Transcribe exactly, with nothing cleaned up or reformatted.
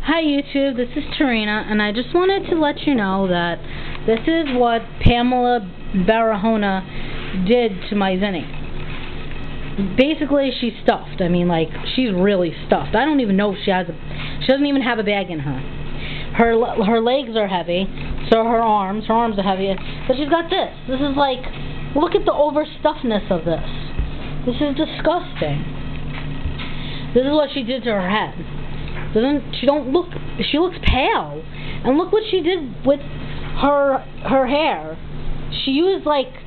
Hi YouTube, this is Tarina, and I just wanted to let you know that this is what Pamela Barahona did to my Zinni. Basically, she's stuffed. I mean, like, she's really stuffed. I don't even know if she has a... She doesn't even have a bag in her. Her her legs are heavy, so her arms, her arms are heavy, but she's got this. This is like, look at the overstuffedness of this. This is disgusting. This is what she did to her head. Doesn't she don't look? She looks pale, and look what she did with her her hair. She used like